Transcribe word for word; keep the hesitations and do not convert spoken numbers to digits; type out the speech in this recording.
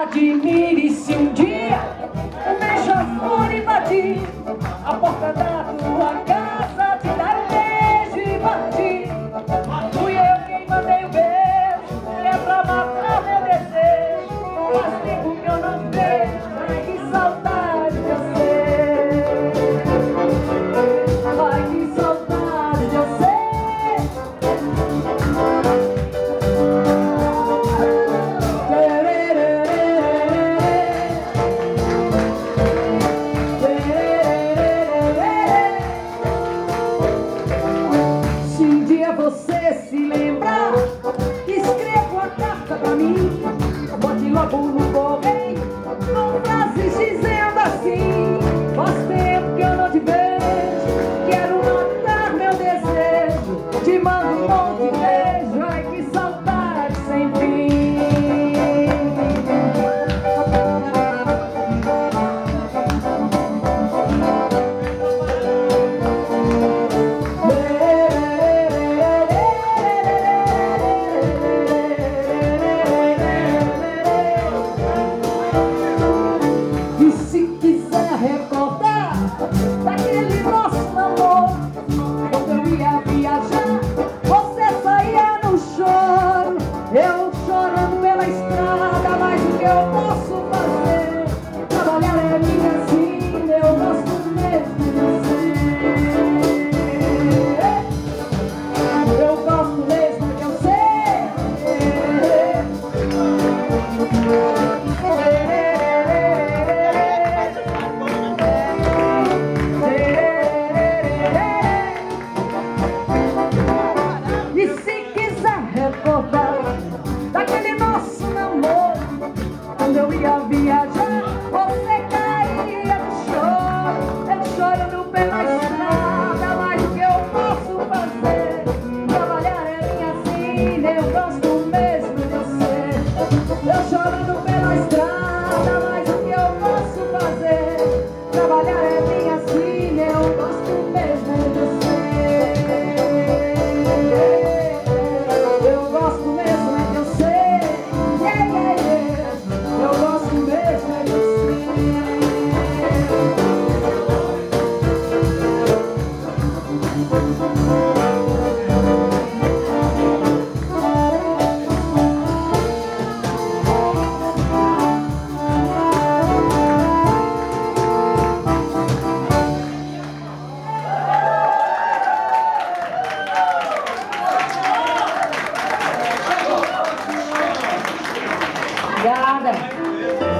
Admire se um dia o beija-flor invadir a porta da tua casa, te dar um beijo e partir. Fui eu quem mandei o beijo, é pra matar meu desejo. Faz tempo que eu não te vejo, ai que saudade de você. Ai que saudade de você. Você se lembra, escreva a carta pra mim, bote logo no correio, com frases dizendo assim: faz tempo que eu não te vejo, quero matar meu desejo, te mando um monte de beijo, ai que saudade sem fim. Daquele nosso namoro, quando eu ia viajar, você saía no choro, eu chorando pela estrada, mas o que eu posso fazer? Trabalhar é minha sina, eu gosto mesmo de você. Eu gosto mesmo de você. Daquele nosso namoro, quando eu ia viajar, você caía no choro, eu chorando pela estrada, mas o que eu posso fazer? Trabalhar é minha sina, eu gosto mesmo de você. Eu chorando pela estrada, mas o que eu posso fazer? Trabalhar é minha sina, eu gosto mesmo de você. Eu gosto mesmo de você. Yeah, yeah, yeah. Eu gosto mesmo de você. Obrigada.